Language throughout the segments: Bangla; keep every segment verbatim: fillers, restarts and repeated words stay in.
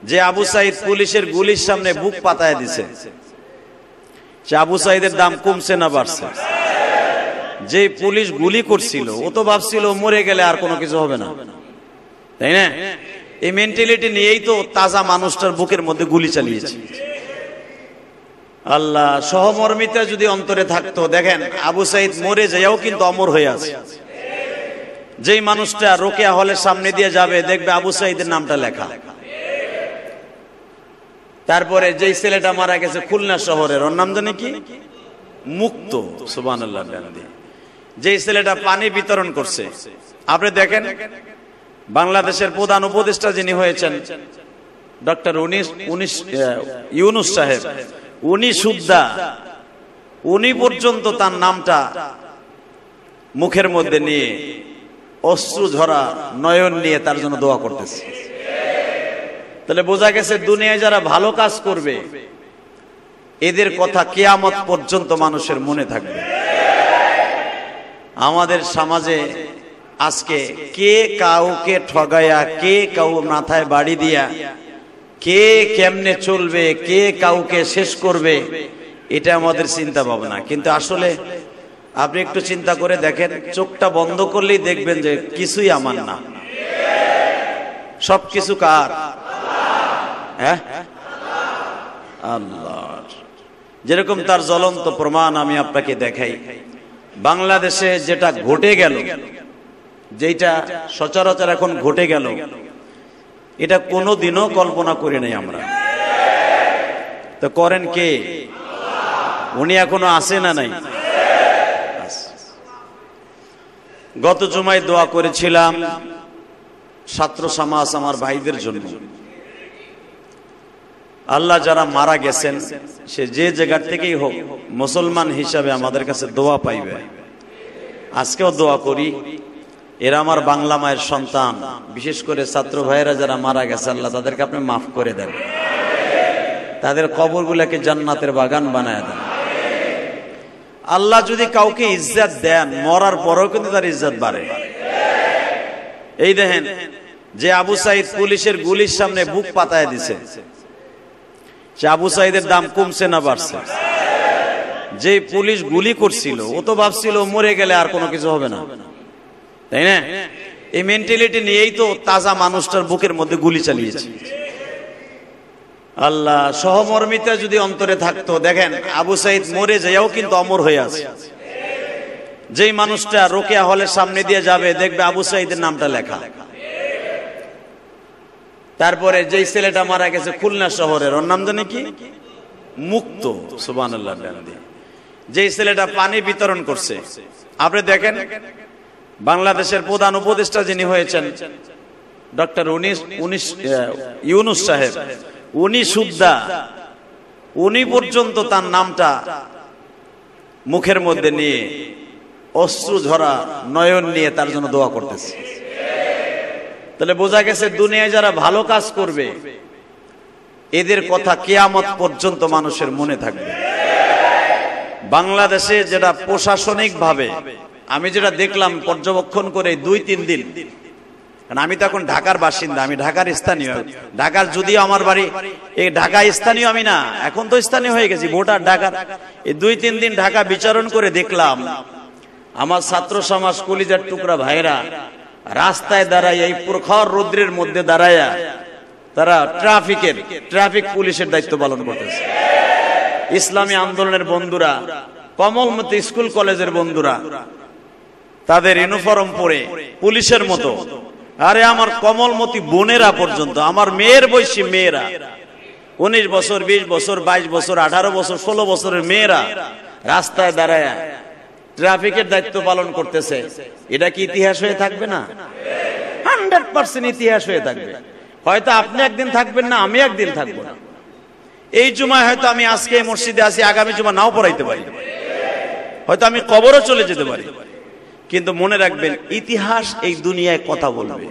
যে আবু সাইদ পুলিশের গুলির সামনে বুক পাতায় দিছে, সে আবু সাইদের দাম কমছে না বাড়ছে? যে পুলিশ গুলি করছিল ও তো ভাবছিল মরে গেলে আর কোনো কিছু হবে না, তাই না? এই মেন্টালিটি নিয়েই তো তাজা মানুষটার বুকের মধ্যে গুলি চালিয়েছে। আল্লাহ, সহমর্মিতা যদি অন্তরে থাকতো, দেখেন আবু সাইদ মরে যায়ও কিন্তু অমর হয়ে আছে। যেই মানুষটা রোকেয়া হলের সামনে দিয়ে যাবে দেখবে আবু সাইদের নামটা লেখা। তারপরে যেই ছেলেটা মারা গেছে খুলনা শহরের, ওর নাম জানে কি? মুক্ত। সুবহানাল্লাহ। যেই ছেলেটা পানি বিতরণ করছে, আপনি দেখেন বাংলাদেশের প্রধান উপদেষ্টা যিনি হয়েছেন ডক্টর ইউনূস সাহেব, উনি সুদ্ধা, উনি পর্যন্ত তার নামটা মুখের মধ্যে নিয়ে অশ্রু ঝরা নয়ন নিয়ে তার জন্য দোয়া করতেছে। তাহলে বোঝা গেছে দুনিয়ায় যারা ভালো কাজ করবে এদের কথা কিয়ামত পর্যন্ত মানুষের মনে থাকবে। আমাদের সমাজে আজকে কে কাউকে ঠগায়া, কে কাউ মাথায় বাড়ি দিয়া, কে কেমনে চলবে, কে কাউকে শেষ করবে, এটা আমাদের চিন্তা ভাবনা। কিন্তু আসলে আপনি একটু চিন্তা করে দেখেন, চোখটা বন্ধ করলেই দেখবেন যে কিছুই আমার না, সবকিছু কার? হ্যাঁ, আল্লাহর। যেরকম তার জ্বলন্ত প্রমাণ আমি আপনাকে দেখাই। বাংলাদেশে যেটা ঘটে গেল, যেটা সচরাচর এখন ঘটে গেল, এটা কোনোদিনও কল্পনা করি নাই আমরা। তো করেন কে? উনি এখনো আছে না নাই? গত জুমায় দোয়া করেছিলাম ছাত্র সমাজ, আমার ভাইদের জন্য। আল্লাহ যারা মারা গেছেন, সে যে জায়গা থেকেই হোক, মুসলমান হিসাবে আমাদের কাছে দোয়া পাইবে। আজকেও দোয়া করি, এরা আমার বাংলা মায়ের সন্তান। বিশেষ করে ছাত্র ভাইয়েরা যারা মারা গেছে, আল্লাহ তাদেরকে আপনি মাফ করে দেন, তাদের কবরগুলোকে জান্নাতের বাগান বানায় দেন। আল্লাহ যদি কাউকে ইজ্জত দেন, মরার পরেও কিন্তু তার ইজ্জত বাড়ে। এই দেখেন, যে আবু সাইদ পুলিশের গুলির সামনে বুক পাতায় দিছে, সে আবু সাইদের দাম কমছে না বাড়ছে? যে পুলিশ গুলি করছিল ও তো ভাবছিল মরে গেলে আর কোনো কিছু হবে না, তাই না? এই মেন্টালিটি নিয়েই তো তাজা মানুষটার বুকের মধ্যে গুলি চালিয়েছে। আল্লাহ, সহমর্মিতা যদি অন্তরে থাকতো, দেখেন আবু সাইদ মরে যায়ও কিন্তু অমর হয়ে আছে। যেই মানুষটা রোকেয়া হলের সামনে দিয়ে যাবে দেখবে আবু সাইদের নামটা লেখা। তারপরে যেই ছেলেটা মারা গেছে খুলনা শহরের, ওর নাম জানে কি? মুক্ত। সুবহানাল্লাহ। যেই ছেলেটা পানি বিতরণ করছে, আপনি দেখেন বাংলাদেশের প্রধান উপদেষ্টা যিনি হয়েছেন ডক্টর ইউনূস সাহেব, উনি সুদ্ধা, উনি পর্যন্ত তার নামটা মুখের মধ্যে নিয়ে অশ্রু ঝরা নয়ন নিয়ে তার জন্য দোয়া করতেছে। তাহলে বোঝা গেছে দুনিয়ায় যারা ভালো কাজ করবে এদের কথা কিয়ামত পর্যন্ত মানুষের মনে থাকবে। বাংলাদেশে যেটা প্রশাসনিক ভাবে আমি যেটা দেখলাম পর্যবেক্ষণ করে দুই তিন দিন, কারণ আমি তো এখন ঢাকার বাসিন্দা, আমি ঢাকার স্থানীয়, ঢাকার যদিও আমার বাড়ি, এই ঢাকা স্থানীয় আমি না, এখন তো স্থানীয় হয়ে গেছি, ভোটার ঢাকার। এই দুই তিন দিন ঢাকা বিচরণ করে দেখলাম আমার ছাত্র সমাজ, কলিজার টুকরা ভাইরা রাস্তায় দাঁড়ায়, এই প্রখর রৌদ্রের মধ্যে দাঁড়ায়া তারা ট্রাফিকের ট্রাফিক পুলিশের দায়িত্ব পালন করতেছে। ইসলামী আন্দোলনের বন্ধুরা, কমলমতি স্কুল কলেজের বন্ধুরা তাদের ইউনিফর্ম পরে পুলিশের মতো, আরে আমার কমলমতি বোনেরা পর্যন্ত, আমার মেয়ের বয়সী মেয়েরা, উনিশ বছর, বিশ বছর, বাইশ বছর, আঠারো বছর, ষোলো বছরের মেয়েরা রাস্তায় দাঁড়ায় ট্রাফিকের দায়িত্ব পালন করতেছে। এটা কি ইতিহাস হয়ে থাকবে না? হান্ড্রেড পার্সেন্ট ইতিহাস হয়ে থাকবে। হয়তো আপনি একদিন থাকবেন না, আমি একদিন থাকবো না। এই জুমায় হয়তো আমি আজকে মসজিদে আছি, আগামী জুমা নাও পড়াইতে পারি, হয়তো আমি কবরও চলে যেতে পারি। কিন্তু মনে রাখবেন, ইতিহাস এই দুনিয়ায় কথা বলবে,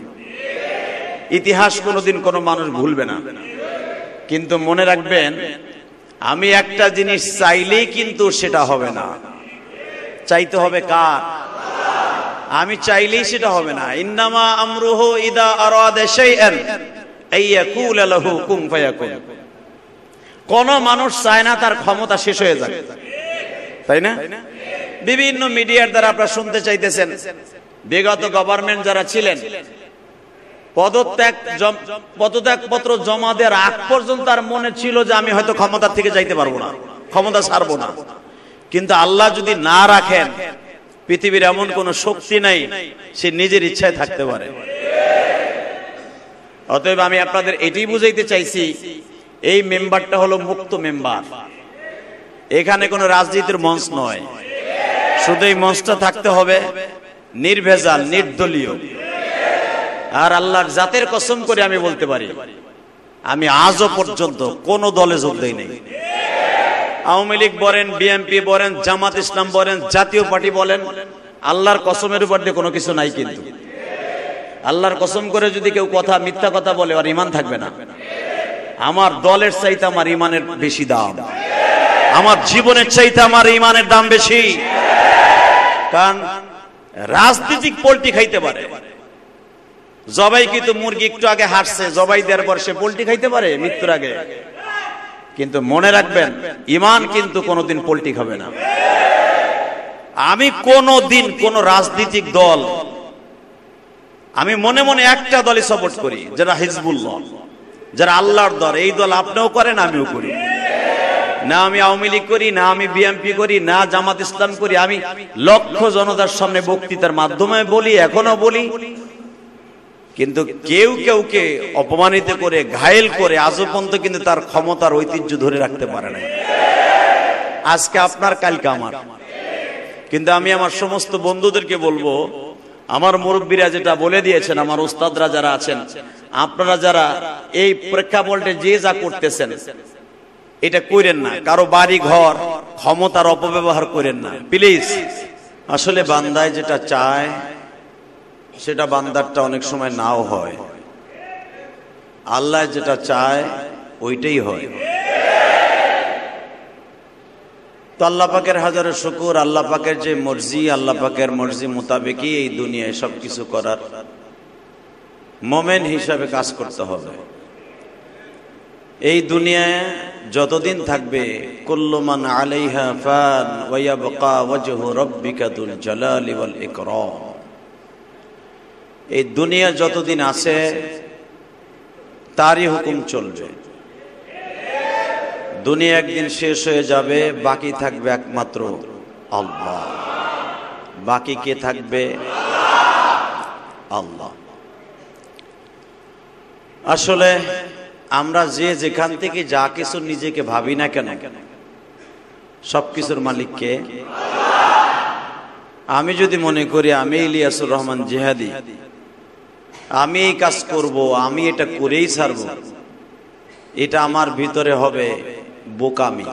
ইতিহাস কোনোদিন কোনো মানুষ ভুলবে না। কিন্তু মনে রাখবেন, আমি একটা জিনিস চাইলেই কিন্তু সেটা হবে না, চাইতে হবে কার? আমি চাইলেই সেটা হবে না। ইন্নামা আমরুহু ইদা আরাদা শাইআন আইয়াকুলা লাহু কুন ফায়াকুন। কোন মানুষ চায় না তার ক্ষমতা শেষ হয়ে যাক, তাই না? বিভিন্ন মিডিয়ার দ্বারা আপনারা শুনতে চাইতেছেন, বিগত গভর্নমেন্ট যারা ছিলেন পদত্যাগ পদত্যাগ পত্র জমা দেওয়ার আগ পর্যন্ত তার মনে ছিল যে আমি হয়তো ক্ষমতা থেকে যাইতে পারবো না, ক্ষমতা ছাড়বো না। কিন্তু আল্লাহ যদি না রাখেন, পৃথিবীর এমন কোন শক্তি নাই সে নিজের ইচ্ছায় থাকতে পারে। অতএব আমি আপনাদের এটাই বুঝাইতে চাইছি, এই মেম্বারটা হলো মুক্ত মেম্বার, এখানে কোনো রাজনীতির মঞ্চ নয়। শুধু এই মঞ্চটা থাকতে হবে নির্ভেজাল, নির্দলীয়। আর আল্লাহর জাতের কসম করে আমি বলতে পারি, আমি আজও পর্যন্ত কোন দলে যোগ দেই নাই। আওয়ামী লীগ বলেন, বিএনপি বলেন, জামাত ইসলাম বলেন, জাতীয় পার্টি বলেন, আল্লাহর কসমের উপর দিয়ে কোনো কিছু নাই। কিন্তু আল্লাহর কসম করে যদি কেউ কথা মিথ্যা কথা বলে, আর ইমান থাকবে না। আমার দলের চাইতে আমার ইমানের বেশি দাম, আমার জীবনের চাইতে আমার ইমানের দাম বেশি। কারণ রাজনীতিক পোল্ট্রি খাইতে পারে, জবাই কিন্তু মুরগি একটু আগে হাঁটছে, জবাই দেওয়ার পর সে পোল্ট্রি খাইতে পারে মৃত্যুর আগে। কিন্তু মনে রাখবেন, ইমান কিন্তু কোনোদিন পোল্ট্রি খাবে না। আমি কোনোদিন কোন রাজনৈতিক দল, আমি মনে মনে একটা দলই সাপোর্ট করি, যারা হিজবুল্লাহ, যারা আল্লাহর দল। এই দল আপনিও করেন, আমিও করি না। আমি আওয়ামী লীগ করি না, আমি বিএনপি করি না, জামাত ইসলাম করি। আমি লক্ষ জনতার সামনে বক্তৃতার মাধ্যমে বলি, এখনো বলি। কিন্তু কেউ কেউকে অপমানিত করে, ঘায়েল করে আজও পর্যন্ত কিন্তু তার ক্ষমতার ঐতিহ্য ধরে রাখতে পারে না। আজকে আপনার, কালকে আমার। কিন্তু আমি আমার সমস্ত বন্ধুদেরকে বলবো, আমার মুরব্বীরা যেটা বলে দিয়েছেন, আমার উস্তাদরা যারা আছেন, আপনারা যারা এই প্রেক্ষাপটে যে যা করতেছেন, এটা করেন না। কারো বাড়ি ঘর ক্ষমতার অপব্যবহার করেন না প্লিজ। আসলে বান্দায় যেটা চায় সেটা বান্দারটা অনেক সময় নাও হয়, আল্লাহ যেটা চায় ওইটাই হয়। তো আল্লাহ পাকের হাজারো শুকর, আল্লাহ পাকের যে মর্জি, আল্লাহ পাকের মর্জি মোতাবেকই এই দুনিয়ায় সবকিছু করার মোমেন হিসাবে কাজ করতে হবে। এই দুনিয়ায় যতদিন থাকবে, কুল্লু মান আলাইহা ফান ওয়া ইয়াবকা ওয়াজহু রাব্বিকা যুল জালালি ওয়াল ইকরাম। এই দুনিয়া যতদিন আছে তারই হুকুম চলবে। দুনিয়া একদিন শেষ হয়ে যাবে, বাকি থাকবে একমাত্র আল্লাহ। বাকি কে থাকবে? আল্লাহ। আসলে আমরা যে যেখান থেকে যা কিছু নিজেকে ভাবি না কেন, সবকিছুর মালিককে। আমি যদি মনে করি আমি ইলিয়াসুর রহমান জিহাদি, আমি এই কাজ করব, আমি এটা করেই ছাড়ব, এটা আমার ভিতরে হবে বোকামি,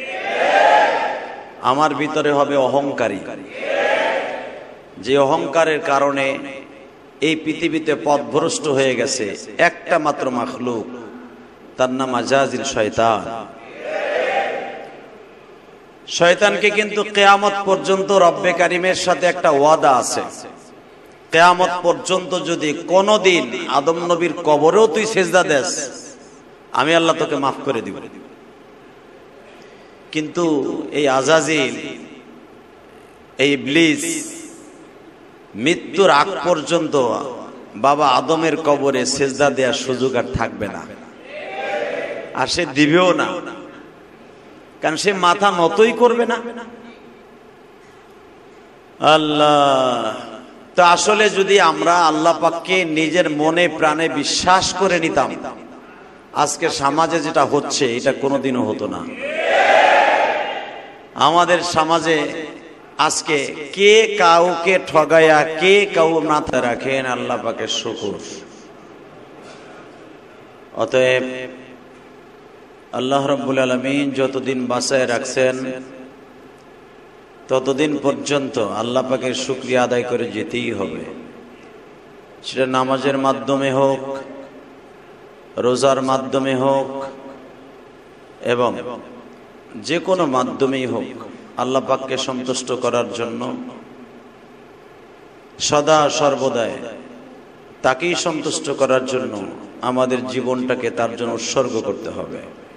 আমার ভিতরে হবে অহংকারী। যে অহংকারের কারণে এই পৃথিবীতে পথভ্রষ্ট হয়ে গেছে একটা মাত্র মাখলুক, তার নাম আজাজিল শয়তান। শয়তানকে কিন্তু কিয়ামত পর্যন্ত রব্বে কারিমের সাথে একটা ওয়াদা আছে, কিয়ামত পর্যন্ত যদি কোনদিন আদম নবীর কবরেও তুই সিজদা দেস, আমি আল্লাহ তোকে মাফ করে দিব। কিন্তু এই আজাজিল, এই ইবলিস মৃত্যুর আগ পর্যন্ত বাবা আদমের কবরে সিজদা দেওয়ার সুযোগ আর থাকবে না, আর সে দিবেও না, কারণ সে মাথা নতই করবে না। আল্লাহ। তো আসলে যদি আমরা আল্লাহ পাককে নিজের মনে প্রাণে বিশ্বাস করে নিতাম, আজকে সমাজে যেটা হচ্ছে এটা কোনোদিনও হতো না। আমাদের সমাজে আজকে কে কাউকে ঠগায়া, কে কাউ মাথায় রাখেন, আল্লাহ পাকের শুকর। অতএব আল্লাহ রাব্বুল আলামিন যতদিন বাঁচায় রাখছেন ততদিন পর্যন্ত আল্লাহ পাকের শুকরিয়া আদায় করে যেতেই হবে। সেটা নামাজের মাধ্যমে হোক, রোজার মাধ্যমে হোক, এবং যে কোনো মাধ্যমেই হোক, আল্লাহ পাককে সন্তুষ্ট করার জন্য সদা সর্বদাই তাকেই সন্তুষ্ট করার জন্য আমাদের জীবনটাকে তার জন্য উৎসর্গ করতে হবে।